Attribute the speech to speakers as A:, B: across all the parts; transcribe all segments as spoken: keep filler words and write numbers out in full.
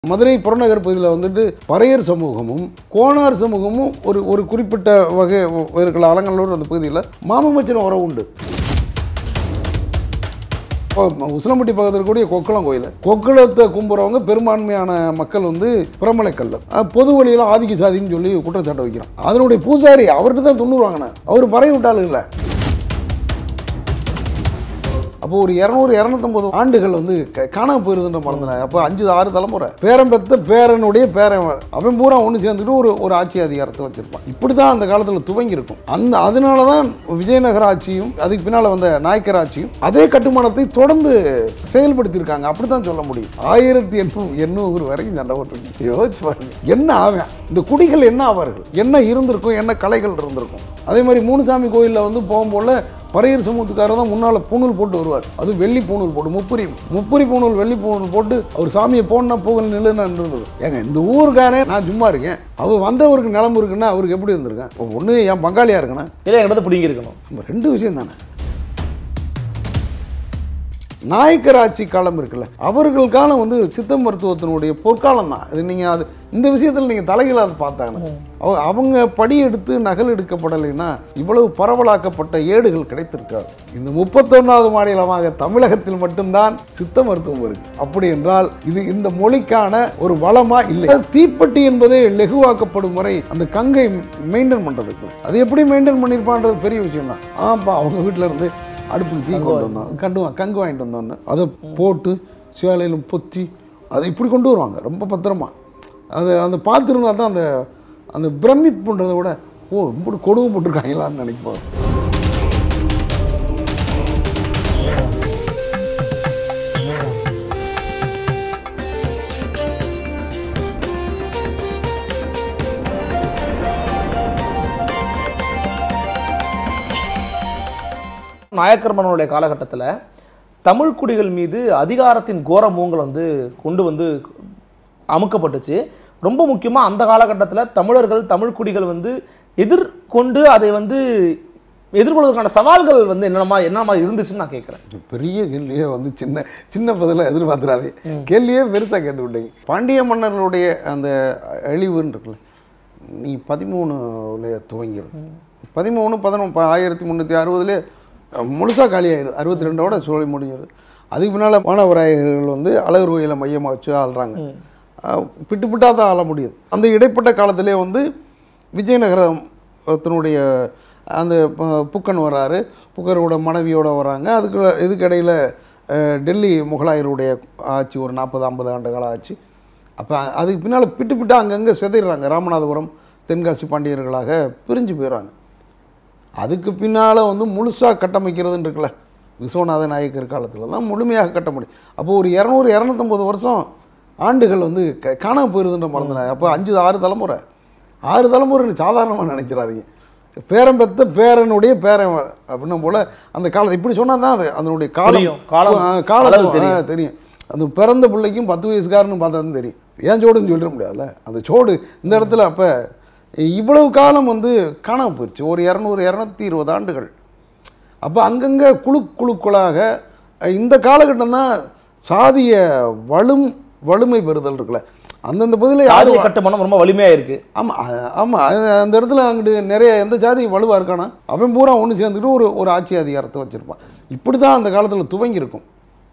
A: மதுரை புறநகர் பகுதியில் வந்துட்டு பறையர் சமூகமும் கோனார் சமூகமும் ஒரு ஒரு குறிப்பிட்ட வகை இருக்கிற அலங்கல்லூர் அந்த பகுதியில் மாமமச்சன உறவு உண்டு. உசிலம்பட்டி பக்கத்தில் கூடிய கொக்குளம் கோயில், கொக்குளத்தை கும்புறவங்க பெரும்பான்மையான மக்கள் வந்து பிரமலைக்கல்ல பொது வழியில் ஆதிக்க சாதின்னு சொல்லி குற்றச்சாட்டை வைக்கிறான். அதனுடைய பூசாரி அவர்கிட்ட தான் துண்ணூறு வாங்கினேன். அவர் பறை விட்டாலும் இல்லை. அப்போ ஒரு இரநூறு இரநூத்தம்பது ஆண்டுகள் வந்து காணாம போயிருதுன்ற மறந்துனேன். அப்போ அஞ்சு ஆறு தலைமுறை பேரன் பெற்ற பேரனுடைய பேரன் அவன் பூரா ஒன்று சேர்ந்துட்டு ஒரு ஒரு ஆட்சி அதிகாரத்தை வச்சிருப்பான். இப்படி தான் அந்த காலத்தில் துவங்கி இருக்கும். அந்த அதனால தான் விஜயநகர ஆட்சியும் அதுக்கு பின்னால் வந்த நாயக்கர் ஆட்சியும் அதே கட்டுமானத்தை தொடர்ந்து செயல்படுத்தியிருக்காங்க. அப்படி தான் சொல்ல முடியும். ஆயிரத்தி எண்ணூறு எண்ணூறு வரைக்கும் சண்டை போட்டிருக்கு. யோசிச்சு பாருங்க, என்ன ஆவேன் இந்த குடிகள், என்ன ஆவார்கள், என்ன இருந்திருக்கும், என்ன கலைகள் இருந்திருக்கும். அதே மாதிரி மூணுசாமி கோயிலில் வந்து போகும்போல பறையர் சமூகத்துக்காரர் தான் முன்னால் பூணூல் போட்டு வருவார். அது வெள்ளி பூணூல் போட்டு முப்புரி முப்புரி பூணூல் வெள்ளி பூணூல் போட்டு அவர் சாமியை போனா போகல நில்லுன்னு இருந்தது. ஏங்க இந்த ஊருக்காரே நான் சும்மா இருக்கேன், அவர் வந்தவருக்கு நிலம்பு இருக்குன்னா அவருக்கு எப்படி இருந்திருக்கேன்? ஒன்று என் பங்காளியாக இருக்கணும்,
B: இல்லை எங்கிட்ட பிடிங்கி இருக்கணும்.
A: நம்ம ரெண்டு விஷயம் தானே. நாயக்கர் ஆட்சி காலம் இருக்குல்ல, அவர்கள் காலம் வந்து சித்த மருத்துவத்தினுடைய பொற்காலம் தான். இது நீங்கள் அது இந்த விஷயத்தில் நீங்கள் தலைகளாக பார்த்தாங்க. அவங்க படி எடுத்து நகல் எடுக்கப்படலைன்னா இவ்வளவு பரவலாக்கப்பட்ட ஏடுகள் கிடைத்திருக்காது. இந்த முப்பத்தொன்னாவது மாநிலமாக தமிழகத்தில் மட்டும்தான் சித்த மருத்துவம் இருக்கு. அப்படி என்றால் இது இந்த மொழிக்கான ஒரு வளமா இல்லை. தீப்பெட்டி என்பதே லெகுவாக்கப்படும் முறை அந்த கங்கை மெயின்டைன் பண்றதுக்கு அது எப்படி மெயின்டைன் பண்ணிருப்பான்றது பெரிய விஷயம் தான். ஆப்பா அவங்க வீட்டில இருந்து அடுப்புக்கு தீ கொண்டு வந்தோம், கண்டு கங்கு வாங்கிட்டு வந்தோன்னு அதை போட்டு சேலையிலும் பொத்தி அதை இப்படி கொண்டு வருவாங்க ரொம்ப பத்திரமா. அது அந்த பார்த்துருந்தா தான் அந்த அந்த பிரமிப்புன்றதை விட ஓ இப்படி கொடுமை போட்டிருக்காங்களான்னு நினைப்போம்.
B: நாயக்கர் மன்னனுடைய காலகட்டத்தில் தமிழ் குடிகள் மீது அதிகாரத்தின் கோர மூங்கல் வந்து கொண்டு வந்து அமுக்கப்பட்டுச்சு. ரொம்ப முக்கியமாக அந்த காலகட்டத்தில் தமிழர்கள் தமிழ் குடிகள் வந்து எதிர்கொண்டு அதை வந்து எதிர்கொள்வதற்கான சவால்கள் வந்து என்னமா என்னமா இருந்துச்சுன்னு நான் கேட்குறேன். பெரிய
A: கேள்வியே வந்து சின்ன சின்ன பதில எதிர்பார்த்துறாதே, கேள்வியே பெருசாக கேட்டு விட்டீங்க. பாண்டிய மன்னர்களுடைய அந்த அழிவுன்னு இருக்குல்ல, நீ பதிமூணுல துவங்கிடும். பதிமூணு பதினொன்று ஆயிரத்தி முந்நூற்றி அறுபதுல முழுசாக காலியாகிடுது. அறுபத்தி ரெண்டோட சோழி முடிஞ்சிடுது. அதுக்கு பின்னால் மாணவராயர்கள் வந்து அழகர் கோயிலை மையமாக வச்சு ஆள்றாங்க. பிட்டு பிட்டாக தான் ஆள முடியுது. அந்த இடைப்பட்ட காலத்திலே வந்து விஜயநகரத்தினுடைய அந்த புக்கன் வராரு, புக்கரோட மனைவியோடு வராங்க. அதுக்கு இதுக்கு இடையில் டெல்லி முகலாயருடைய ஆட்சி ஒரு நாற்பது ஐம்பது ஆண்டு கால ஆட்சி. அப்போ அதுக்கு பின்னால் பிட்டு பிட்டாக அங்கங்கே சிதைறாங்க. ராமநாதபுரம் தென்காசி பாண்டியர்களாக பிரிஞ்சு போயிடுறாங்க. அதுக்கு பின்னால் வந்து முழுசாக கட்டமைக்கிறதுன்னு இருக்குல்ல, விஸ்வநாத நாயக்கர் காலத்தில் தான் முழுமையாக கட்ட முடியும். அப்போது ஒரு இரநூறு இரநூத்தம்பது வருஷம் ஆண்டுகள் வந்து க காணாமல் போயிருதுன்ற மறந்துனேன். அப்போ அஞ்சு ஆறு தலைமுறை ஆறு தலைமுறை சாதாரணமாக நினைக்கிறாதீங்க. பேரன் பெற்ற பேரனுடைய பேரன் அப்படின்னும் போல் அந்த காலத்தை இப்படி சொன்னால் தான் அது அதனுடைய காலம் காலம் தெரியும். அந்த பிறந்த பிள்ளைக்கும் பத்து வயசுக்காரன்னு பார்த்தா தான் தெரியும். ஏன் சோடுன்னு சொல்லிட முடியாதுல்ல. அந்த சோடு இந்த இடத்துல அப்போ இவ்வளவு காலம் வந்து காணாமல் போயிடுச்சு. ஒரு இரநூறு இரநூத்தி இருபது ஆண்டுகள். அப்போ அங்கங்கே குழு குழுக்களாக இந்த காலகட்டம் தான் சாதிய வலும் வலிமை பெறுதல் இருக்குல்ல. அந்தந்த பகுதியில்
B: சாதிய கட்டுமானம் ரொம்ப வலிமையாக இருக்குது.
A: ஆமாம் ஆமாம் அந்த இடத்துல அங்கிட்டு நிறைய எந்த ஜாதி வலுவாக இருக்கானா அவன் பூரா ஒன்று சேர்ந்துட்டு ஒரு ஒரு ஆட்சி அதிகாரத்தை வச்சுருப்பான். இப்படி தான் அந்த காலத்தில் துவங்கியிருக்கும்.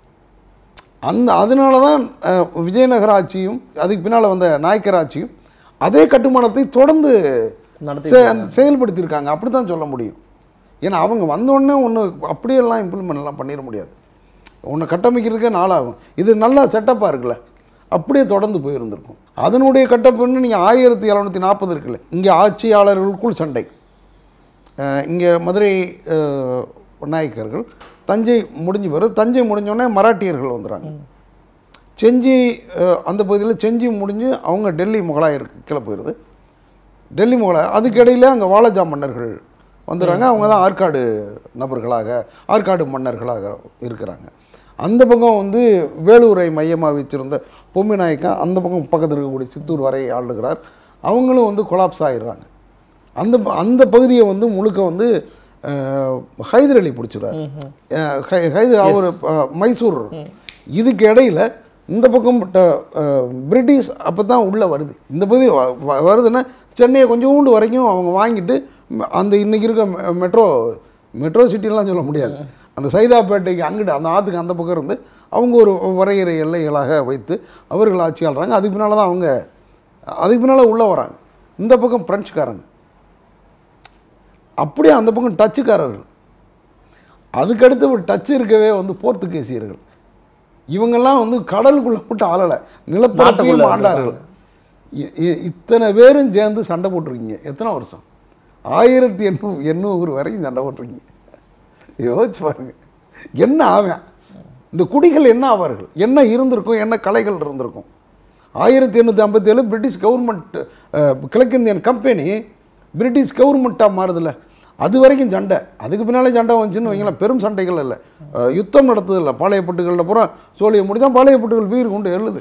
A: அந்த அதனால தான் விஜயநகர ஆட்சியும் அதுக்கு பின்னால் வந்த நாயக்கர் ஆட்சியும் அதே கட்டுமானத்தை தொடர்ந்து செயல்படுத்தியிருக்காங்க. அப்படி தான் சொல்ல முடியும். ஏன்னா அவங்க வந்தோடனே ஒன்று அப்படியெல்லாம் இம்ப்ளிமெண்ட்லாம் பண்ணிட முடியாது. ஒன்று கட்டமைக்கிறதுக்கே நாளாகும். இது நல்லா செட்டப்பாக இருக்குல்ல, அப்படியே தொடர்ந்து போயிருந்திருக்கும். அதனுடைய கட்டப்புன்னு நீங்கள் ஆயிரத்தி எழுநூற்றி நாற்பது இருக்குல்ல, இங்கே ஆட்சியாளர்களுக்குள் சண்டை. இங்கே மதுரை நாயக்கர்கள் தஞ்சை முடிஞ்சு வரும். தஞ்சை முடிஞ்சோடனே மராட்டியர்கள் வந்துடுறாங்க. செஞ்சி அந்த பகுதியில் செஞ்சி முடிஞ்சு அவங்க டெல்லி முகலாயருக்கு கீழே போயிடுது. டெல்லி முகலாயர் அதுக்கு இடையில் அங்கே வாலாஜா மன்னர்கள் வந்துடுறாங்க. அவங்க தான் ஆற்காடு நபர்களாக ஆற்காடு மன்னர்களாக இருக்கிறாங்க. அந்த பக்கம் வந்து வேலூரை மையமாக வச்சுருந்த பொம்மி நாயக்கன் அந்த பக்கம் பக்கத்தில் இருக்கக்கூடிய சித்தூர் வரை ஆளுகிறார். அவங்களும் வந்து கொலாப்ஸ் ஆகிடுறாங்க. அந்த அந்த பகுதியை வந்து முழுக்க வந்து ஹைதர் அலி பிடிச்சிடுறாரு. ஹைதர் அவர் மைசூர். இதுக்கு இடையில் இந்த பக்கம் பிரிட்டிஷ் அப்போ தான் உள்ளே வருது. இந்த பகுதி வருதுன்னா சென்னையை கொஞ்சோண்டு வரைக்கும் அவங்க வாங்கிட்டு அந்த இன்றைக்கி இருக்க மெட்ரோ மெட்ரோ சிட்டிலாம் சொல்ல முடியாது, அந்த சைதாப்பேட்டைக்கு அங்கிட்டு அந்த ஆற்றுக்கு அந்த பக்கம் இருந்து அவங்க ஒரு வரையறை எல்லைகளாக வைத்து அவர்கள் ஆட்சி ஆள்றாங்க. அதுக்கு பின்னால் தான் அவங்க அதுக்கு பின்னால் உள்ளே வராங்க. இந்த பக்கம் பிரெஞ்சுக்காரங்க, அப்படியே அந்த பக்கம் டச்சுக்காரர்கள், அதுக்கடுத்து ஒரு டச்சு இருக்கவே வந்து போர்த்துகீசியர்கள். இவங்கெல்லாம் வந்து கடலுக்குள்ளே போட்டு ஆளலை, நிலப்பரப்பையும் ஆண்டார்கள். இத்தனை பேரும் சேர்ந்து சண்டை போட்டிருக்கீங்க எத்தனை வருஷம்? ஆயிரத்தி எண்ணூ எண்ணூறு வரைக்கும் சண்டை போட்டிருக்கீங்க. யோசிச்சு பாருங்க என்ன ஆவேன், இந்த குடிகள் என்ன ஆவார்கள், என்ன இருந்திருக்கும், என்ன கலைகள் இருந்திருக்கும். ஆயிரத்தி எண்ணூற்றி ஐம்பத்தி ஏழு பிரிட்டிஷ் கவர்மெண்ட் கிழக்கிந்தியன் கம்பெனி பிரிட்டிஷ் கவர்மெண்ட்டாக மாறுதில்ல, அது வரைக்கும் சண்டை. அதுக்கு பின்னாலே சண்டை வந்துச்சுன்னு வைங்களேன், பெரும் சண்டைகள் இல்லை, யுத்தம் நடத்ததில்லை. பாளையப்பட்டுகளில் பூரா சோழியை முடித்தா பாளையப்பட்டுகள் வீர் கொண்டு எழுது.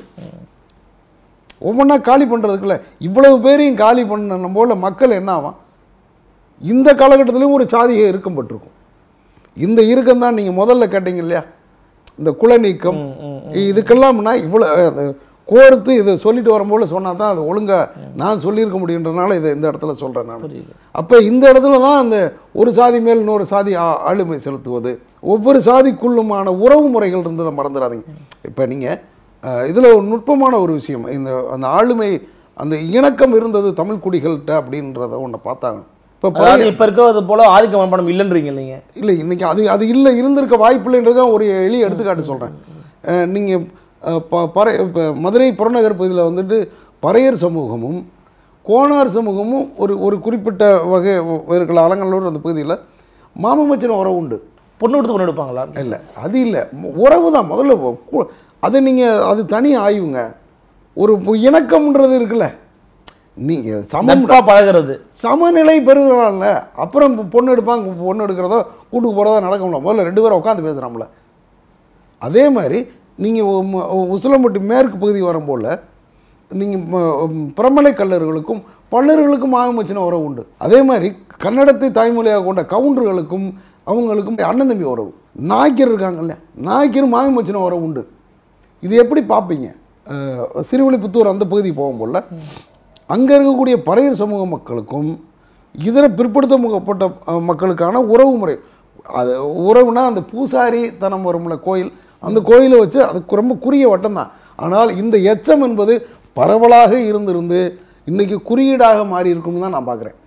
A: ஒவ்வொன்றா காலி பண்ணுறதுக்குள்ள இவ்வளவு பேரையும் காலி பண்ண போல மக்கள் என்ன ஆகும். இந்த காலகட்டத்திலையும் ஒரு சாதியை இருக்கப்பட்டிருக்கும். இந்த இறுக்கம் தான் நீங்கள் முதல்ல கேட்டீங்க இல்லையா, இந்த குல நீக்கம், இதுக்கெல்லாம்னா இவ்வளோ கோர்த்து இதை சொல்லிட்டு வரும்போது சொன்னால் தான் அது ஒழுங்காக நான் சொல்லியிருக்க முடியுன்றனால இதை இந்த இடத்துல சொல்கிறேன் நான். அப்போ இந்த இடத்துல தான் அந்த ஒரு சாதி மேல் இன்னொரு சாதி ஆளுமை செலுத்துவது, ஒவ்வொரு சாதிக்குள்ளுமான உறவு முறைகள் இருந்ததை மறந்துடாதீங்க. இப்போ நீங்கள் இதில் ஒரு நுட்பமான ஒரு விஷயம், இந்த அந்த ஆளுமை அந்த இணக்கம் இருந்தது தமிழ் குடிகள்கிட்ட அப்படின்றத ஒன்றை பார்த்தாங்க. இப்போ
B: இப்போ இருக்கிறது போல ஆதிக்க மனப்பான்மை இல்லைன்றீங்க நீங்கள்?
A: இல்லை, இன்றைக்கி அது அது இல்லை, இருந்திருக்க வாய்ப்பு இல்லைன்றத ஒரு எளிய எடுத்துக்காட்டு சொல்கிறேன். நீங்கள் பறை இப்போ மதுரை புறநகர் பகுதியில் வந்துட்டு பறையர் சமூகமும் கோனார் சமூகமும் ஒரு ஒரு குறிப்பிட்ட வகை இருக்கிற அலங்கல்லூர் அந்த பகுதியில் மாமமச்சின உறவு உண்டு.
B: பொண்ணு எடுத்து பொண்ணு எடுப்பாங்களா?
A: இல்லை, அது இல்லை, உறவு தான் முதல்ல. அது நீங்கள் அது தனி ஆய்வுங்க. ஒரு இணக்கம்ன்றது இருக்குல்ல, நீங்கள் சமமாக
B: பழகிறது
A: சமநிலை பெறுகிறான்ல, அப்புறம் பொண்ணு எடுப்பாங்க, பொண்ணு எடுக்கிறதோ கூட்டுக்கு போகிறதோ நடக்கும்ல, முதல்ல ரெண்டு பேரும் உட்காந்து பேசுகிறாங்கள. அதே மாதிரி நீங்கள் உசிலம்பட்டி மேற்கு பகுதி வரும்போல் நீங்கள் பிரமலை கல்லர்களுக்கும் பல்லர்களுக்கும் ஆகமச்சின உறவு உண்டு. அதே மாதிரி கன்னடத்தை தாய்மொழியாக கொண்ட கவுண்டர்களுக்கும் அவங்களுக்கும் அண்ணன் தம்பி உறவு. நாய்க்கர் இருக்காங்கல்ல, நாய்க்கரும் ஆகமச்சின உறவு உண்டு. இது எப்படி பார்ப்பீங்க? சிறுவில்லிபுத்தூர் அந்த பகுதி போகும்போல அங்கே இருக்கக்கூடிய பறையர் சமூக மக்களுக்கும் இதர பிற்படுத்தப்பட்ட மக்களுக்கான உறவு முறை. அது உறவுனா அந்த பூசாரி தனம் வரும்ல கோயில், அந்த கோயிலை வச்சு அதுக்கு ரொம்ப குறுகிய வட்டம் தான். ஆனால் இந்த எச்சம் என்பது பரவலாக இருந்திருந்து இன்றைக்கி குறியீடாக மாறி இருக்கும்னு தான் நான் பார்க்குறேன்.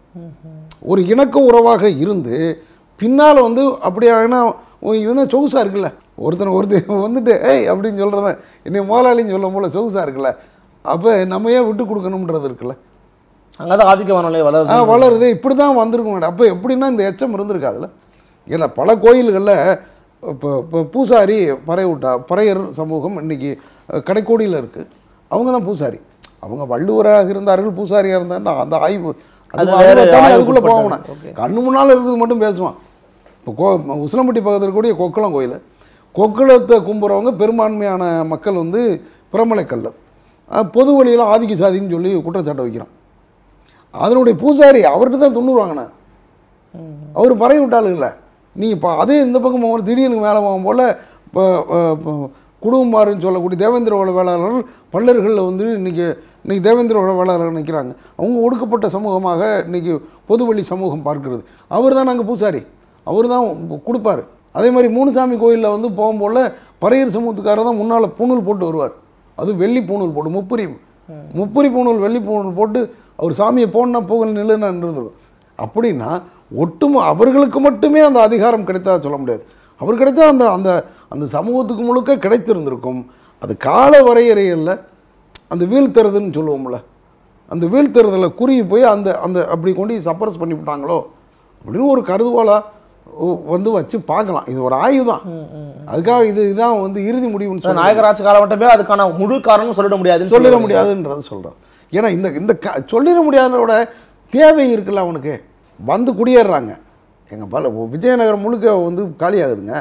A: ஒரு இணக்க உறவாக இருந்து பின்னால் வந்து அப்படியாகனா இவன் தான் சொகுசாக இருக்குல்ல, ஒருத்தனை ஒருத்தர் வந்துட்டு ஏய் அப்படின்னு சொல்கிறத என்னை முதலாளின்னு சொல்லும் போல் சொகுசாக இருக்குல்ல, அப்போ நம்ம ஏன் விட்டு கொடுக்கணுன்றது இருக்குல்ல,
B: அங்கே தான் ஆதிக்க மனநிலை வளருது.
A: ஆ வளருது. இப்படி தான் வந்திருக்கும். அப்போ எப்படின்னா இந்த எச்சம் இருந்திருக்காதுல்ல. ஏன்னா பல கோயில்களில் இப்போ இப்போ பூசாரி பறை விட்டா பறையர் சமூகம் இன்றைக்கி கடைக்கோடியில் இருக்குது, அவங்க தான் பூசாரி. அவங்க வள்ளுவராக இருந்தார்கள், பூசாரியாக இருந்தாருன்னா அந்த ஆய்வு அதுக்குள்ளே போகணும். கண்ணு முன்னால் இருக்கிறது மட்டும் பேசுவான். இப்போ கோ உசிலம்பட்டி பக்கத்தில் கூடிய கொக்குளம் கோயில், கொக்குளத்தை கும்புறவங்க பெரும்பான்மையான மக்கள் வந்து பிரமலைக்கல்லர், பொது வழியில் ஆதிக்க சாதின்னு சொல்லி குற்றச்சாட்டை வைக்கிறான். அதனுடைய பூசாரி அவர்கிட்ட தான் தொண்ணூறு வாங்கினேன், அவர் பறைய விட்டாலும் இல்லை. நீங்கள் இப்போ அதே இந்த பக்கம் ஒரு திடீர்னு மேலே போகும் போல் இப்போ குடும்பமாருன்னு சொல்லக்கூடிய தேவேந்திர குல வேளாளர்கள் பல்லர்களில் வந்து இன்றைக்கி இன்றைக்கி தேவேந்திர குல வேளாளர்கள் நிற்கிறாங்க. அவங்க ஒடுக்கப்பட்ட சமூகமாக இன்றைக்கி பொதுவெளி சமூகம் பார்க்கிறது. அவர் தான் நாங்கள் பூசாரி, அவர் தான் கொடுப்பார். அதே மாதிரி மூணுசாமி கோயிலில் வந்து போகும்போல் பறையர் சமூகத்துக்காரர் தான் முன்னால் பூணூல் போட்டு வருவார். அது வெள்ளி பூணூல் போட்டு முப்புரி முப்புரி பூணூல் வெள்ளி பூணூல் போட்டு அவர் சாமியை போனா போகல் நில்லுன்னு இருந்திருக்கும். அப்படின்னா ஒட்டுமொ அவர்களுக்கு மட்டுமே அந்த அதிகாரம் கிடைத்தா சொல்ல முடியாது. அவர் கிடைத்தா அந்த அந்த அந்த சமூகத்துக்கு முழுக்க கிடைத்திருந்திருக்கும். அது கால வரையறையில் அந்த வீழ்த்துறதுன்னு சொல்லுவோம்ல, அந்த வீழ்த்துறதில் குறுகி போய் அந்த அந்த அப்படி கொண்டு சப்ரஸ் பண்ணிவிட்டாங்களோ அப்படின்னு ஒரு கருதுகோளாக வந்து வச்சு பார்க்கலாம். இது ஒரு ஆய்வு தான். அதுக்காக இது இதுதான் வந்து இறுதி முடிவுன்னு சொல்லி
B: நாயகராட்சி காலகட்டமே அதுக்கான முழு காரணம் சொல்லிட முடியாதுன்னு
A: சொல்லிட முடியாதுன்றது சொல்கிறேன். ஏன்னா இந்த இந்த க சொல்லிட முடியாதோட தேவை இருக்குல்ல, அவனுக்கு வந்து குடியேறாங்க. எங்கள் பல விஜயநகரம் முழுக்க வந்து காலியாகுதுங்க.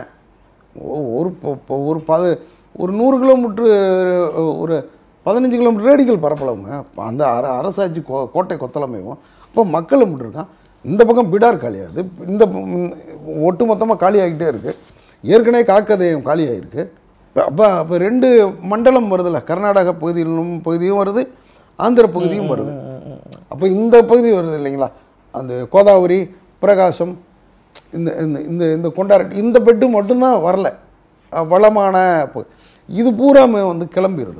A: ஒரு ஒரு பத ஒரு நூறு கிலோமீட்ரு ஒரு பதினஞ்சு கிலோமீட்டர் ரேடிக்கல் பரப்பளவுங்க அந்த அர அரசாட்சி கோ கோட்டை கொத்தளமையும். அப்போ மக்கள் இருக்கான். இந்த பக்கம் பிடார் காலியாகுது, இந்த ஒட்டு மொத்தமாக காலியாகிட்டே இருக்குது. ஏற்கனவே காக்கதேயம் காலியாகிருக்கு. அப்போ அப்போ ரெண்டு மண்டலம் வருதுல்ல, கர்நாடக பகுதியிலும் பகுதியும் வருது, ஆந்திர பகுதியும் வருது. அப்போ இந்த பகுதி வருது இல்லைங்களா, அந்த கோதாவரி, பிரகாசம், இந்த இந்த இந்த கொண்டாரட்டி இந்த பெட்டு மட்டும்தான் வரல வளமான. இது பூராமே வந்து கிளம்பிடுது.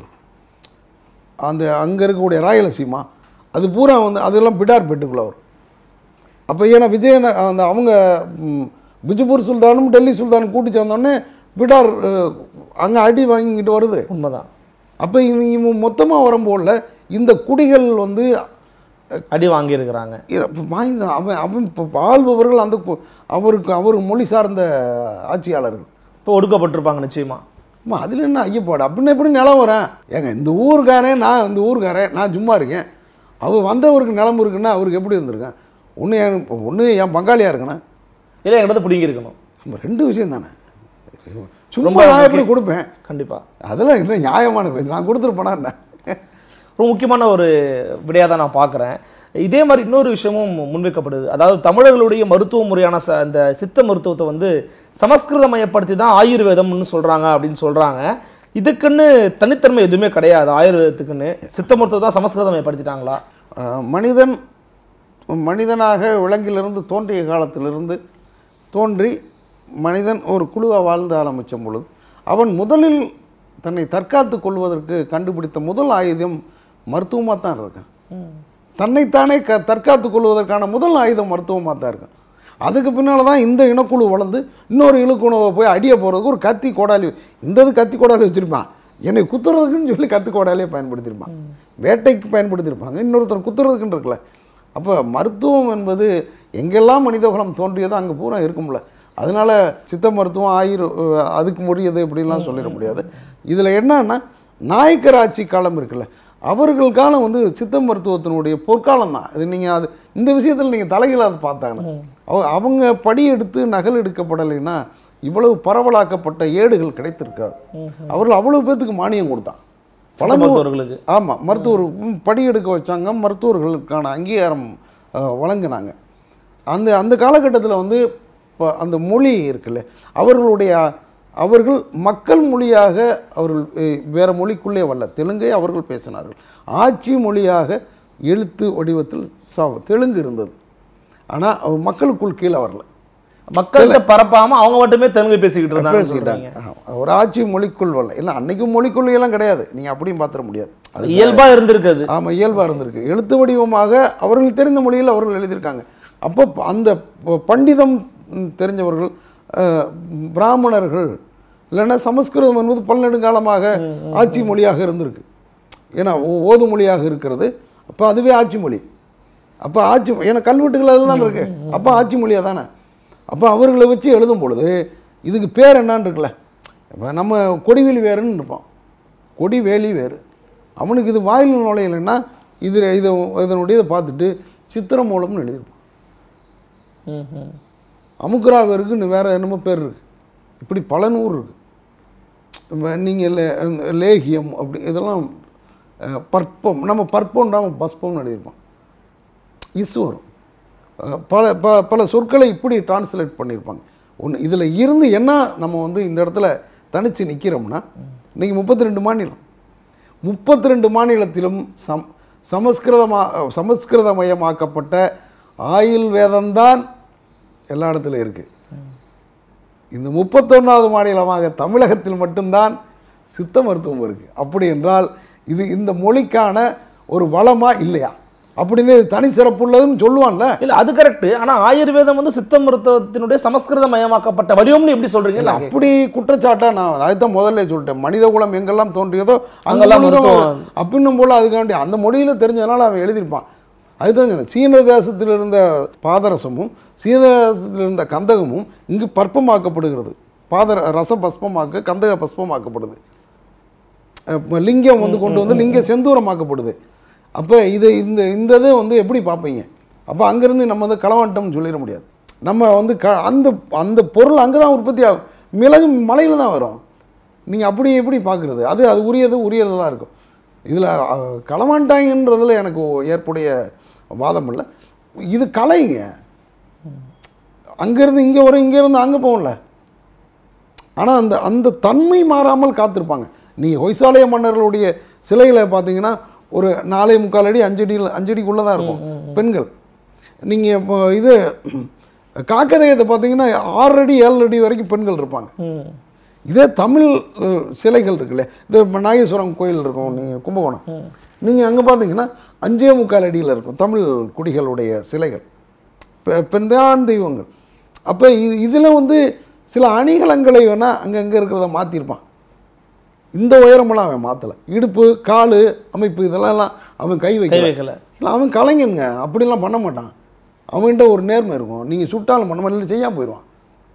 A: அந்த அங்கே இருக்கக்கூடிய ராயலசீமா அது பூரா வந்து அதெல்லாம் பிடார் பெட்டுக்குள்ளே வரும். அப்போ ஏன்னா விஜய அந்த அவங்க பிஜப்பூர் சுல்தானும் டெல்லி சுல்தானும் கூட்டி சேர்ந்தோடனே பிடார் அங்கே அடி வாங்கிக்கிட்டு வருது.
B: உண்மைதான்.
A: அப்போ இவங்க மொத்தமாக வரும்போல இந்த குடிகள் வந்து
B: அடி வாங்கியிருக்கிறாங்க.
A: வாங்கி அவன் அவன் இப்போ ஆள்பவர்கள் அந்த அவருக்கு அவர் மொழி சார்ந்த ஆட்சியாளர்கள்
B: இப்போ ஒடுக்கப்பட்டிருப்பாங்க நிச்சயமா.
A: அம்மா அதில் என்ன ஐயப்பாடு அப்படின்னு எப்படி நிலம் வரேன் ஏங்க, இந்த ஊருக்காரன் நான் இந்த ஊருக்காரன் நான் சும்மா இருக்கேன், அவர் வந்தவருக்கு நிலம் இருக்குன்னா அவருக்கு எப்படி இருந்திருக்கேன்? ஒன்று என் ஒன்று என் பங்காளியாக இருக்கணும்,
B: இல்லை எங்கிட்ட பிடிங்கி இருக்கணும்.
A: நம்ம ரெண்டு விஷயம் தானே. சும்மா நான் எப்படி கொடுப்பேன்?
B: கண்டிப்பாக
A: அதெல்லாம் என்ன நியாயமான பேர், நான் கொடுத்துருப்பேனா என்ன?
B: ரொம்ப முக்கியமான ஒரு விடையாக தான் நான் பார்க்குறேன். இதே மாதிரி இன்னொரு விஷயமும் முன்வைக்கப்படுது. அதாவது தமிழர்களுடைய மருத்துவ முறையான ச இந்த சித்த மருத்துவத்தை வந்து சமஸ்கிருதமயப்படுத்தி தான் ஆயுர்வேதம்னு சொல்கிறாங்க அப்படின்னு சொல்கிறாங்க. இதுக்குன்னு தனித்தன்மை எதுவுமே கிடையாது. ஆயுர்வேதத்துக்குன்னு சித்த மருத்துவம் தான் சமஸ்கிருதமயப்படுத்திட்டாங்களா?
A: மனிதன் மனிதனாக விலங்கிலிருந்து தோன்றிய காலத்திலிருந்து தோன்றி மனிதன் ஒரு குழுவாக வாழ்ந்து ஆரம்பித்த பொழுது அவன் முதலில் தன்னை தற்காத்து கொள்வதற்கு கண்டுபிடித்த முதல் ஆயுதம் மருத்துவமாக தான் இருக்கான். தன்னைத்தானே க தற்காத்து கொள்வதற்கான முதல் ஆயுதம் மருத்துவமாக தான் இருக்கும். அதுக்கு பின்னால் தான் இந்த இனக்குழு வளர்ந்து இன்னொரு இனக்குழுவை போய் அடிய போகிறதுக்கு ஒரு கத்தி கோடாலி, இந்த இது கத்தி கோடாலி வச்சுருப்பான், என்னை குத்துறதுக்குன்னு சொல்லி கத்தி கோடாலியே பயன்படுத்தியிருப்பான், வேட்டைக்கு பயன்படுத்தியிருப்பாங்க, இன்னொருத்தர் குத்துறதுக்குன்னு இருக்குல்ல. அப்போ மருத்துவம் என்பது எங்கெல்லாம் மனிதகுலம் தோன்றியதோ அங்கே பூரா இருக்கும்ல. அதனால் சித்த மருத்துவம் ஆயுர் அதுக்கு முடியது இப்படிலாம் சொல்லிட முடியாது. இதில் என்னன்னா நாயக்கர் ஆட்சி காலம் இருக்குல்ல, அவர்கள் காலம் வந்து சித்த மருத்துவத்தினுடைய பொற்காலம் தான் இது. நீங்கள் அது இந்த விஷயத்தில் நீங்கள் தலைகளாக பார்த்தாங்கன்னா அவ அவங்க படி எடுத்து நகல் எடுக்கப்படலைன்னா இவ்வளவு பரவலாக்கப்பட்ட ஏடுகள் கிடைத்திருக்காது. அவர்கள் அவ்வளோ பேர்த்துக்கு மானியம் கொடுத்தான் பல
B: மருத்துவர்களுக்கு.
A: ஆமாம், மருத்துவர் படி எடுக்க வச்சாங்க, மருத்துவர்களுக்கான அங்கீகாரம் வழங்கினாங்க. அந்த அந்த காலகட்டத்தில் வந்து இப்போ அந்த மொழி இருக்குல்ல, அவர்களுடைய அவர்கள் மக்கள் மொழியாக அவர்கள் வேறு மொழிக்குள்ளே வரல, தெலுங்கை அவர்கள் பேசினார்கள். ஆட்சி மொழியாக எழுத்து வடிவத்தில் சா தெலுங்கு இருந்தது. ஆனால் அவர் மக்களுக்குள் கீழே வரல,
B: மக்கள்கிட்ட பரப்பாமல் அவங்க மட்டுமே தெலுங்கு பேசிக்கிட்டு இருந்தாங்க
A: பேசிக்கிட்டாங்க. ஒரு ஆட்சி மொழிக்குள் வரல. இல்லை அன்னைக்கும் மொழிக்குள் எல்லாம் கிடையாது, நீங்கள் அப்படியும் பார்த்துட முடியாது.
B: அது இயல்பாக இருந்திருக்குது.
A: ஆமாம், இயல்பாக இருந்திருக்கு. எழுத்து வடிவமாக அவர்கள் தெரிந்த மொழியில் அவர்கள் எழுதியிருக்காங்க. அப்போ அந்த பண்டிதம் தெரிஞ்சவர்கள் பிராமணர்கள் இல்லைன்னா சமஸ்கிருதம் என்பது பல்நெடுங்காலமாக ஆட்சி மொழியாக இருந்திருக்கு. ஏன்னா ஓது மொழியாக இருக்கிறது, அப்போ அதுவே ஆட்சி மொழி. அப்போ ஆட்சி ஏன்னா கல்வெட்டுகள் அதில் தான் இருக்குது, அப்போ ஆட்சி மொழியாக தானே. அப்போ அவர்களை வச்சு எழுதும் பொழுது இதுக்கு பேர் என்னான்னு இருக்குல்ல, இப்போ நம்ம கொடிவேலி வேறுன்னு இருப்போம், கொடிவேலி வேறு. அவனுக்கு இது வாயில் நுழையலைன்னா இது இதை இதனுடைய இதை பார்த்துட்டு சித்திரமூலம்னு எழுதியிருப்பான். அமுக்குரா வேறுக்குன்னு வேறு என்னமோ பேர் இருக்குது, இப்படி பல நூறு இருக்குது. நீங்கள் லே லேகியம் அப்படி இதெல்லாம் பற்பம், நம்ம பற்பம் நம்ம பஸ்பம்னு எழுதியிருப்போம். இசு வரும், பல ப பல சொற்களை இப்படி டிரான்ஸ்லேட் பண்ணியிருப்பாங்க. ஒன்று இதில் இருந்து என்ன நம்ம வந்து இந்த இடத்துல தனித்து நிற்கிறோம்னா, இன்றைக்கி முப்பத்தி ரெண்டு மாநிலம், முப்பத்தி ரெண்டு மாநிலத்திலும் சம் சமஸ்கிருதமா சமஸ்கிருதமயமாக்கப்பட்ட ஆயுள் வேதம்தான் எல்லா இடத்துலையும் இருக்குது. இந்த முப்பத்தொன்னாவது மாநிலமாக தமிழகத்தில் மட்டும்தான் சித்த மருத்துவம் இருக்குது. அப்படி என்றால் இது இந்த மொழிக்கான ஒரு வளமா இல்லையா அப்படின்னு தனி சிறப்புள்ளதுன்னு சொல்லுவான்ல.
B: இல்லை அது கரெக்டு. ஆனால் ஆயுர்வேதம் வந்து சித்த மருத்துவத்தினுடைய சமஸ்கிருத மயமாக்கப்பட்ட வடிவம்னு எப்படி சொல்கிறீங்க? இல்லை
A: அப்படி குற்றச்சாட்டா நான் அதுதான் முதல்ல சொல்லிட்டேன். மனித குலம் எங்கெல்லாம் தோன்றியதோ
B: அங்கெல்லாம்
A: அப்படின்னும் போல் அதுக்காண்டி அந்த மொழியில் தெரிஞ்சதுனால அவன் எழுதியிருப்பான். அதுதான் சீன தேசத்தில் இருந்த பாதரசமும் சீன தேசத்தில் இருந்த கந்தகமும் இங்கு பற்பமாக்கப்படுகிறது. பாதர ரசம் பஸ்பமாக்க கந்தக பஸ்பமாக்கப்படுது. லிங்கம் வந்து கொண்டு வந்து லிங்க செந்தூரமாக்கப்படுது. அப்போ இதை இந்த இந்த இதை வந்து எப்படி பார்ப்பீங்க? அப்போ அங்கேருந்து நம்ம வந்து களவாண்டம்னு சொல்லிட முடியாது. நம்ம வந்து க அந்த அந்த பொருள் அங்கே தான் உற்பத்தி ஆகும். மிளகு மலையில் தான் வரும். நீங்கள் அப்படி எப்படி பார்க்குறது? அது அது உரியது உரியது தான் இருக்கும். இதில் களவாண்டாங்கன்றதில் எனக்கு ஏற்புடைய வாதம் இல்லை. இது கலைங்க. அங்கேருந்து இங்கே வரும், இங்கேருந்து அங்கே போகல. ஆனால் அந்த அந்த தன்மை மாறாமல் காத்திருப்பாங்க. நீங்கள் ஹொய்சாலய மன்னர்களுடைய சிலைகளை பார்த்தீங்கன்னா ஒரு நாலே முக்கால் அடி அஞ்சடி அஞ்சடிக்குள்ளே தான் இருக்கும் பெண்கள். நீங்கள் இப்போ இது காக்கதேயத்தை பார்த்தீங்கன்னா ஆறு அடி ஏழு அடி வரைக்கும் பெண்கள் இருப்பாங்க. இதே தமிழ் சிலைகள் இருக்குல்ல, இந்த நாகேஸ்வரம் கோயில் இருக்கும் நீங்கள் கும்பகோணம், நீங்கள் அங்கே பார்த்தீங்கன்னா அஞ்சே முக்கால் அடியில் இருக்கும் தமிழ் குடிகளுடைய சிலைகள், பெண்தான் தெய்வங்கள். அப்போ இது இதில் வந்து சில அணிகலங்களை வேணால் அங்கங்கே இருக்கிறத மாற்றிருப்பான். இந்த உயரமெல்லாம் அவன் மாற்றலை. இடுப்பு கால் அமைப்பு இதெல்லாம் அவன் கை வைக்கல. இல்லை, அவன் கலைஞனுங்க, அப்படிலாம் பண்ண மாட்டான். அவன்கிட்ட ஒரு நேர்மை இருக்கும். நீங்கள் சுட்டாலும் பண்ண மாட்டேன், செய்யாமல் போயிடுவான்.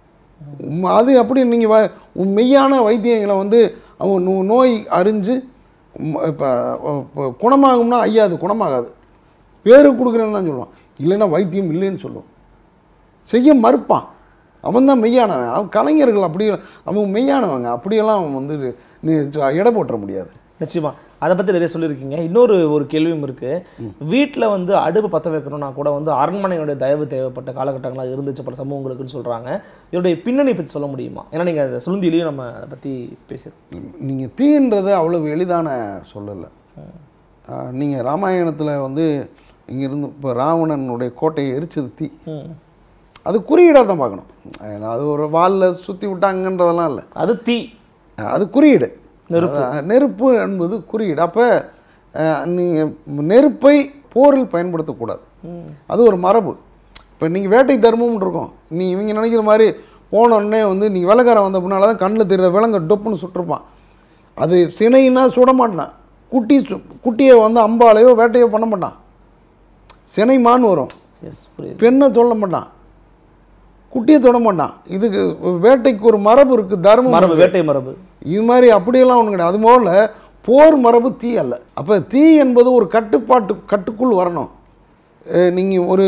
A: அது அப்படி நீங்கள் வ மெய்யான வைத்தியங்களை வந்து அவன் நோ நோய் அறிஞ்சு இப்போ குணமாகும்னா ஐயா அது குணமாகாது, பேரு கொடுக்குறேன்னு தான் சொல்லுவான். இல்லைன்னா வைத்தியம் இல்லைன்னு சொல்லுவான், செய்ய மறுப்பான். அவன் தான் மெய்யானவன். அவன் கலைஞர்கள் அப்படி அவன் மெய்யானவங்க. அப்படியெல்லாம் அவன் வந்து நீ எடை போட்டுற முடியாது.
B: நிச்சயமா அதை பற்றி நிறைய சொல்லியிருக்கீங்க. இன்னொரு ஒரு கேள்வியும் இருக்குது. வீட்டில் வந்து அடுப்பு பற்ற வைக்கணும்னா கூட வந்து அரண்மனையோடைய தயவு தேவைப்பட்ட காலகட்டங்களாக இருந்துச்சு பல சமூகங்களுக்குன்னு சொல்கிறாங்க. இதோடைய பின்னணி பற்றி சொல்ல முடியுமா? ஏன்னா நீங்கள் அதை சுருந்திலையும் நம்ம அதை பற்றி பேசுகிறோம்.
A: நீங்கள் தீன்றது அவ்வளவு எளிதான சொல்லலை. நீங்கள் ராமாயணத்தில் வந்து இங்கேருந்து இப்போ ராவணனுடைய கோட்டையை எரிச்சது தீ, அது குறியீடாக தான் பார்க்கணும். அது ஒரு வாலில் சுற்றி விட்டாங்கன்றதெல்லாம் இல்லை, அது தீ, அது குறியீடு. நெருப்பு நெருப்பு என்பது குறியீடு. அப்போ நீங்கள் நெருப்பை போரில் பயன்படுத்தக்கூடாது, அது ஒரு மரபு. இப்போ நீங்கள் வேட்டை தர்மம்னு இருக்கும். நீ இவங்க நினைக்கிற மாதிரி போனோடனே வந்து நீங்கள் வெள்ளக்காரன் வந்த பின்னால தான் கண்ணில் தெரிகிற விலங்க டொப்புன்னு சுட்டிருப்பான். அது சினைன்னா சுட மாட்டான், குட்டி குட்டியை வந்து அம்பாலையோ வேட்டையோ பண்ண மாட்டான். சினை மான் வரும், பெண்ணை சொல்ல மாட்டான், குட்டியை தொட மாட்டான். இதுக்கு வேட்டைக்கு ஒரு மரபு இருக்குது, தர்ம மரபு, வேட்டை மரபு. இது மாதிரி அப்படியெல்லாம் ஒன்று கிடையாது. அது போல போர் மரபு தீ அல்ல. அப்போ தீ என்பது ஒரு கட்டுப்பாட்டு கட்டுக்குள் வரணும். நீங்கள் ஒரு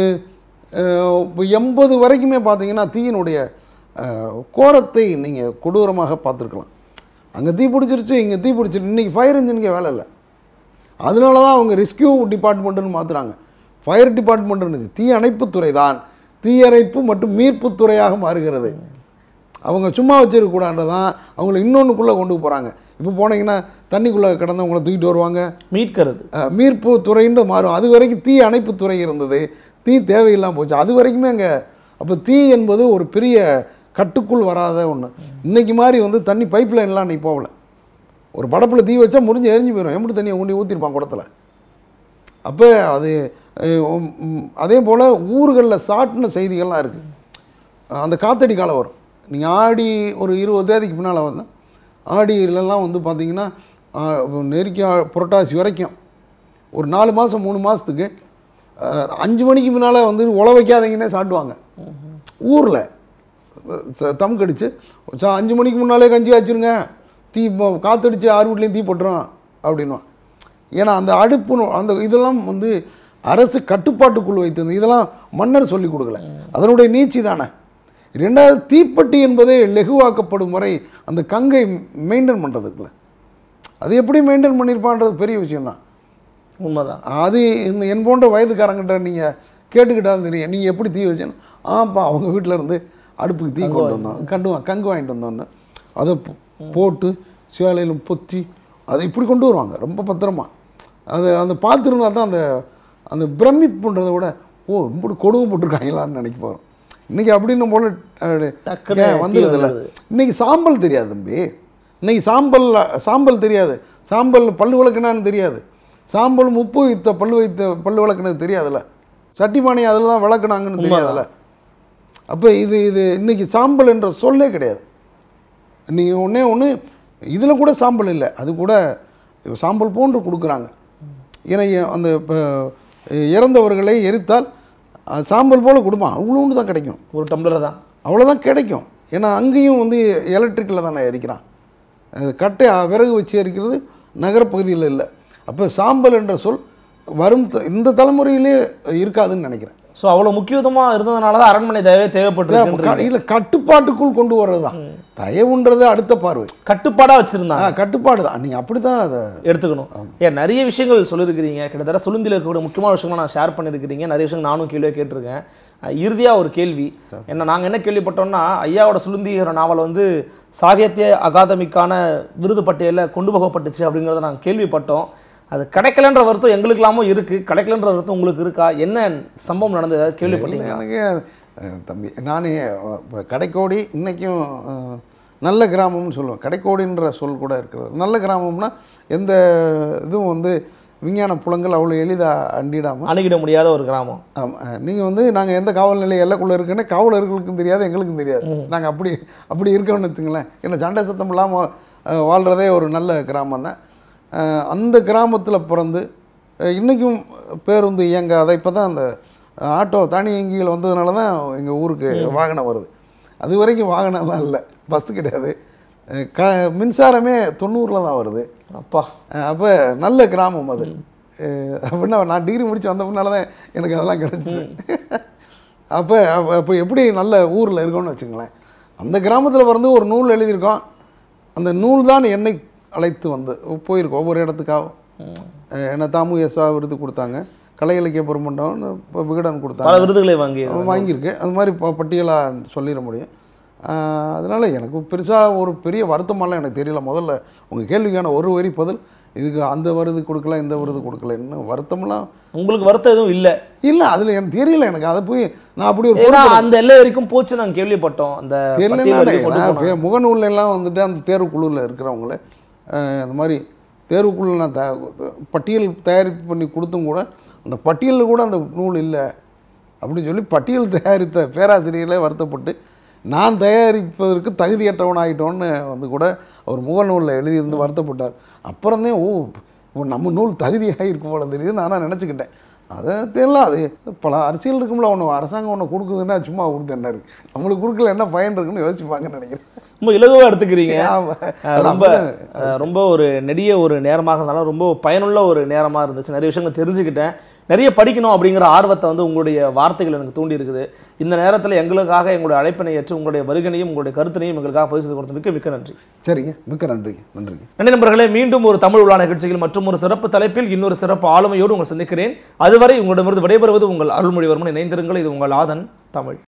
A: எண்பது வரைக்குமே பார்த்தீங்கன்னா தீயினுடைய கோரத்தை நீங்கள் கொடூரமாக பார்த்துருக்கலாம். அங்கே தீ பிடிச்சிருச்சு, இங்கே தீ பிடிச்சிருச்சு. இன்றைக்கி ஃபயர் இன்ஜினுக்கே வேலை இல்லை. அதனால தான் அவங்க ரெஸ்கியூ டிபார்ட்மெண்ட்டுன்னு மாற்றுறாங்க. ஃபயர் டிபார்ட்மெண்ட் இருந்துச்சு, தீ அணைப்புத்துறை தான் தீயணைப்பு மற்றும் மீட்புத்துறையாக மாறுகிறது. அவங்க சும்மா வச்சிருக்கக்கூடாதுதான் அவங்கள இன்னொன்றுக்குள்ளே கொண்டு போகிறாங்க. இப்போ போனீங்கன்னா தண்ணிக்குள்ளே கிடந்தவங்களை தூக்கிட்டு வருவாங்க, மீட்கிறது மீட்பு துறைன்னு மாறும். அது வரைக்கும் தீ அணைப்புத்துறை இருந்தது, தீ தேவையில்லாமல் போச்சு அது வரைக்குமே அங்கே. அப்போ தீ என்பது ஒரு பெரிய கட்டுக்குள் வராத ஒன்று. இன்றைக்கி மாதிரி வந்து தண்ணி பைப் லைன்லாம் அன்றைக்கி போகல. ஒரு படப்பில் தீ வச்சா முறிஞ்சு எரிஞ்சு போயிடும், எப்படி தண்ணியை கொண்டு ஊற்றிருப்பான் குடத்தில். அப்போ அது அதே போல் ஊர்களில் சாட்டின செய்திகள்லாம் இருக்குது. அந்த காத்தடி காலம் வரும். நீங்கள் ஆடி ஒரு இருபது தேதிக்கு பின்னால் வந்தேன், ஆடியிலலாம் வந்து பார்த்திங்கன்னா நெருக்கி புரட்டாசி வரைக்கும் ஒரு நாலு மாதம் மூணு மாதத்துக்கு அஞ்சு மணிக்கு முன்னால் வந்து உழ வைக்காதீங்கன்னே சாட்டுவாங்க ஊரில். தம் கடிச்சு அஞ்சு மணிக்கு முன்னாலே கஞ்சி வச்சுருங்க, தீ காத்தடிச்சு ஆறு வீட்லேயும் தீ போட்டுரும் அப்படின்வான். ஏன்னா அந்த அடுப்பு அந்த இதெல்லாம் வந்து அரசு கட்டுப்பாட்டுக்குள் வைத்திருந்தது. இதெல்லாம் மன்னர் சொல்லிக் கொடுக்கல, அதனுடைய நீச்சி தானே. ரெண்டாவது தீப்பெட்டி என்பதே லெகுவாக்கப்படும் வரை அந்த கங்கை மெயின்டைன் பண்ணுறதுக்குள்ள அது எப்படி மெயின்டைன் பண்ணியிருப்பான்றது பெரிய விஷயந்தான். உண்மைதான். அது இந்த என் போன்ற வயதுக்காரங்கிட்ட நீங்கள் கேட்டுக்கிட்டாலும் தெரியும், நீங்கள் எப்படி தீ வச்சேன்னு. ஆப்பா அவங்க வீட்டில் இருந்து அடுப்புக்கு தீ கொண்டு வந்தோம், கண்டு கங்கு வாங்கிட்டு வந்தோன்னு அதை போட்டு சேலையில் பொத்தி அதை இப்படி கொண்டு வருவாங்க ரொம்ப பத்திரமா. அது அந்த பார்த்துருந்தா தான் அந்த அந்த பிரமிப்புன்றதை விட ஓ இப்படி கொடுமை போட்டிருக்காங்களான்னு நினைக்க போகிறோம். இன்றைக்கி அப்படின்னு போல வந்துடுதில்ல. இன்றைக்கி சாம்பல் தெரியாது தம்பி, இன்றைக்கி சாம்பல் சாம்பல் தெரியாது, சாம்பல் பல்லு விளக்குனான்னு தெரியாது, சாம்பல் உப்பு வைத்த பல்லு வைத்த பல்லு விளக்குனது தெரியாதுல்ல, சட்டி பானை அதில் தான் விளக்குனாங்கன்னு தெரியாதுல்ல. அப்போ இது இது இன்றைக்கி சாம்பல் என்ற சொல்லே கிடையாது. நீங்கள் ஒன்றே ஒன்று இதில் கூட சாம்பல் இல்லை, அது கூட சாம்பல் போன்று கொடுக்குறாங்க. ஏன்னா அந்த இப்போ இறந்தவர்களை எரித்தால் சாம்பல் போல் கொடுப்பான், அவ்வளோண்டு தான் கிடைக்கும், ஒரு டம்ளர் தான் அவ்வளோதான் கிடைக்கும். ஏன்னா அங்கேயும் வந்து எலக்ட்ரிக்கில் தானே எரிக்கிறான், கட்டை விறகு வச்சு எரிக்கிறது நகரப்பகுதியில் இல்லை. அப்போ சாம்பல் என்ற சொல் வரும் இந்த தலைமுறையிலே இருக்காதுன்னு நினைக்கிறேன். ஸோ அவ்வளோ முக்கியத்துவமாக இருந்ததுனால தான் அரண்மனை தேவை தேவைப்பட்டு இல்லை, கட்டுப்பாட்டுக்குள் கொண்டு வர்றது தான். தயவுன்றது அடுத்த பார்வை,
B: கட்டுப்பாடாக வச்சுருந்தாங்க.
A: கட்டுப்பாடு தான், நீங்கள் அப்படி தான் அதை
B: எடுத்துக்கணும். ஏன் நிறைய விஷயங்கள் சொல்லியிருக்கிறீங்க, கிட்டத்தட்ட சுளுந்தியில் இருக்கக்கூடிய முக்கியமான விஷயங்கள் நான் ஷேர் பண்ணியிருக்கிறீங்க, நிறைய விஷயங்கள் நானும் கேள்வியாக கேட்டிருக்கேன். இறுதியாக ஒரு கேள்வி என்ன, நாங்கள் என்ன கேள்விப்பட்டோம்னா ஐயாவோட சுளுந்திங்கிற நாவல் வந்து சாகித்ய அகாதமிக்கான விருது பட்டியலில் கொண்டு போகப்பட்டுச்சு அப்படிங்கிறத நாங்கள் கேள்விப்பட்டோம். அது கிடைக்கலன்ற வருத்தம் எங்களுக்கெல்லாமும் இருக்குது, கிடைக்கலன்ற வருத்தம் உங்களுக்கு இருக்கா? என்ன சம்பவம் நடந்தது கேள்விப்பட்டீங்க?
A: எனக்கு தம்பி நானே இப்போ கடைக்கோடி இன்றைக்கும் நல்ல கிராமம்னு சொல்லுவேன். கடைக்கோடின்ற சொல் கூட இருக்கிறது. நல்ல கிராமம்னா எந்த இதுவும் வந்து விஞ்ஞான புலங்கள் அவ்வளோ எளிதாக அண்டிடாமல்
B: அணுகிட முடியாத ஒரு கிராமம். ஆமாம்,
A: நீங்கள் வந்து நாங்கள் எந்த காவல் நிலைய எல்லைக்குள்ளே இருக்குன்னு காவலர்களுக்கும் தெரியாது, எங்களுக்கும் தெரியாது. நாங்கள் அப்படி அப்படி இருக்கோம்னு வச்சுங்களேன். ஏன்னா சண்டை சத்தம் இல்லாமல் வாழ்கிறதே ஒரு நல்ல கிராமம் தான். அந்த கிராமத்தில் பிறந்து இன்றைக்கும் பேருந்து இயங்காத, இப்போ தான் அந்த ஆட்டோ தானியங்கிகள் வந்ததுனால தான் எங்கள் ஊருக்கு வாகனம் வருது. அது வரைக்கும் வாகனம்லாம் இல்லை, பஸ்ஸு கிடையாது. க மின்சாரமே தொண்ணூறில் தான் வருது. அப்பா, அப்போ நல்ல கிராமம் அது. அப்படின்னா நான் டிகிரி முடித்து வந்த பின்னால தான் எனக்கு அதெல்லாம் கிடச்சிது. அப்போ அப்போ எப்படி நல்ல ஊரில் இருக்கோன்னு வச்சுங்களேன். அந்த கிராமத்தில் பிறந்து ஒரு நூல் எழுதியிருக்கோம். அந்த நூல் தான் என்னை அழைத்து வந்து போயிருக்கோம் ஒவ்வொரு இடத்துக்காகவும். என்ன தாமு எஸ்ஆ விருது கொடுத்தாங்க, கலை இலக்கிய பெருமண்டம்னு இப்போ விகடன் கொடுத்தாங்க,
B: பல விருதுகளை வாங்கி
A: வாங்கியிருக்கு. அது மாதிரி இப்போ பட்டியலாக சொல்லிட முடியும். அதனால் எனக்கு பெருசாக ஒரு பெரிய வருத்தமெல்லாம் எனக்கு தெரியல. முதல்ல உங்கள் கேள்விக்கான ஒரு வரி பதில், இதுக்கு அந்த விருது கொடுக்கல இந்த விருது கொடுக்கல, இன்னும் வருத்தமெல்லாம்
B: உங்களுக்கு வருத்தம் எதுவும் இல்லை?
A: இல்லை, அதில் எனக்கு தெரியல. எனக்கு அதை போய் நான் அப்படி ஒரு
B: அந்த எல்லை வரைக்கும் போச்சு நாங்கள் கேள்விப்பட்டோம். அந்த
A: தெரியல, முகநூல்ல எல்லாம் வந்துட்டு அந்த தேர்வுக்குழுவில் இருக்கிறவங்கள இந்த மாதிரி தேர்வுக்குழு நான் த பட்டியல் தயாரிப்பு பண்ணி கொடுத்தும் கூட அந்த பட்டியலில் கூட அந்த நூல் இல்லை அப்படின்னு சொல்லி பட்டியல் தயாரித்த பேராசிரியர்களே வருத்தப்பட்டு நான் தயாரிப்பதற்கு தகுதியற்றவன் ஆகிட்டோன்னு வந்து கூட அவர் முகநூலில் எழுதியிருந்து வருத்தப்பட்டார். அப்புறம்தான் ஓ நம்ம நூல் தகுதியாக இருக்கும் போல தெரியுது நானாக நினச்சிக்கிட்டேன். அதை தெரியல, அது பல அரசியல் இருக்கும்ல, ஒன்று அரசாங்கம் ஒன்று கொடுக்குதுன்னா சும்மா கொடுத்து என்ன இருக்குது, நம்மளுக்கு கொடுக்கல என்ன பயன் இருக்குன்னு யோசிப்பாங்கன்னு நினைக்கிறேன்.
B: ரொம்ப இலகுவாக எடுத்துக்கிறீங்க. ரொம்ப ரொம்ப ஒரு நெடிய ஒரு நேரமாக இருந்தாலும் ரொம்ப பயனுள்ள ஒரு நேரமாக இருந்துச்சு. நிறைய விஷயங்கள் தெரிஞ்சுக்கிட்டேன், நிறைய படிக்கணும் அப்படிங்கிற ஆர்வத்தை வந்து உங்களுடைய வார்த்தைகள் எனக்கு தூண்டி இருக்குது. இந்த நேரத்தில் எங்களுக்காக எங்களுடைய அழைப்பினை ஏற்று உங்களுடைய வருகனையும் உங்களுடைய கருத்தினையும் எங்களுக்காக பரிசு கொடுத்து மிக்க மிக்க நன்றி.
A: சரிங்க, மிக்க நன்றி. நன்றி
B: நன்றி நண்பர்களே. மீண்டும் ஒரு தமிழ் உலா நிகழ்ச்சிகள் மற்றும் ஒரு சிறப்பு தலைப்பில் இன்னொரு சிறப்பு ஆளுமையோடு உங்களை சந்திக்கிறேன். அதுவரை உங்களிடமிருந்து விடைபெறுவது உங்கள் அருள்மொழிவர்மன். இணைந்திருங்கள். இது உங்கள் ஆதன் தமிழ்.